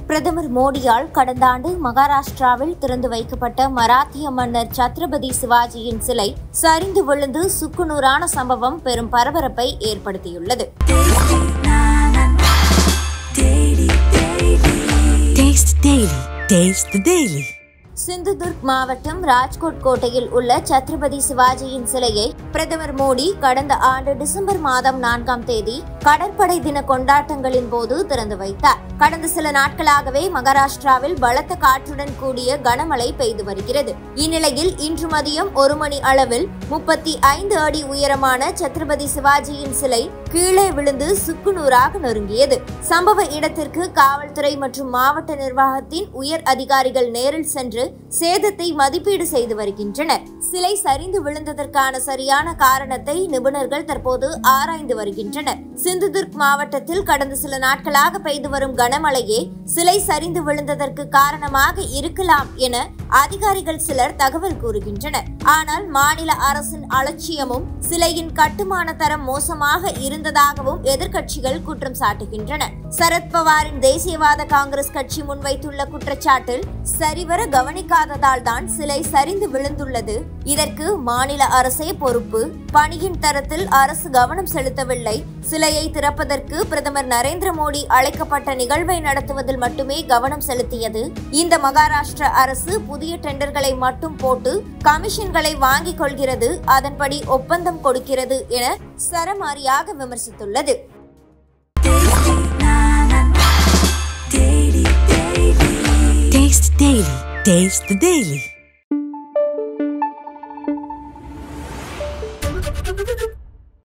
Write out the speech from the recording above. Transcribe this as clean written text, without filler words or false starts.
பிரதமர் மோடியால் கடந்த ஆண்டு மகாராஷ்டிராவில் திறந்து வைக்கப்பட்ட மராத்திய மன்னர் சத்ரபதி சிவாஜியின் சிலை சரிந்து விழுந்து சுக்குநூறான சம்பவம் பெரும் பரபரப்பை ஏற்படுத்தியுள்ளது. சிந்துதுர்க் மாவட்டம் ராஜ்கோட் கோட்டையில் உள்ள சத்ரபதி சிவாஜியின் சிலையை பிரதமர் மோடி கடந்த ஆண்டு டிசம்பர் மாதம் 4ஆம் தேதி கடற்படை தின கொண்டாட்டங்களின் போது திறந்து வைத்தார். கடந்த சில நாட்களாகவே மகாராஷ்டிராவில் பலத்த காற்றுடன் கூடிய கனமழை பெய்து வருகிறது. இந்நிலையில் இன்று மதியம் 1 மணி அளவில் 35 அடி உயரமான சத்ரபதி சிவாஜியின் சிலை கீழே விழுந்து சுக்குநூறாக நொறுங்கியது. சம்பவ இடத்திற்கு காவல்துறை மற்றும் மாவட்ட நிர்வாகத்தின் உயர் அதிகாரிகள் நேரில் சென்று சேதத்தை மதிப்பீடு செய்து வருகின்றனர். சிலை சரிந்து விழுந்ததற்கான சரியான காரணத்தை நிபுணர்கள் தற்போது ஆராய்ந்து வருகின்றனர். சிந்துதுர்க் மாவட்டத்தில் கடந்த சில நாட்களாக பெய்து வரும் கனமழையே சிலை சரிந்து விழுந்ததற்கு காரணமாக இருக்கலாம் என அதிகாரிகள் சிலர் தகவல் கூறுகின்றனர். ஆனால் மாநில அரசின் அலட்சியமும் சிலையின் கட்டுமான தரம் மோசமாக இருந்ததாகவும் எதிர்க்கட்சிகள் குற்றம் சாட்டுகின்றன. சரத்பவாரின் தேசியவாத காங்கிரஸ் கட்சி முன்வைத்துள்ள குற்றச்சாட்டில் சரிவர கவனிக்காததால் தான் சிலை சரிந்து விழுந்துள்ளது. இதற்கு மாநில அரசே பொறுப்பு. பணியின் தரத்தில் அரசு கவனம் செலுத்தவில்லை. சிலையை திறப்பதற்கு பிரதமர் நரேந்திர மோடி அழைக்கப்பட்ட நிகழ்வை நடத்துவதில் மட்டுமே கவனம் செலுத்தியது. இந்த மகாராஷ்டிர அரசு புதிய டெண்டர்களை மட்டும் போட்டு கமிஷன்களை வாங்கிக் கொள்கிறது, அதன்படி ஒப்பந்தம் கொடுக்கிறது என சரமாரியாக விமர்சித்துள்ளது. Taste the Daily.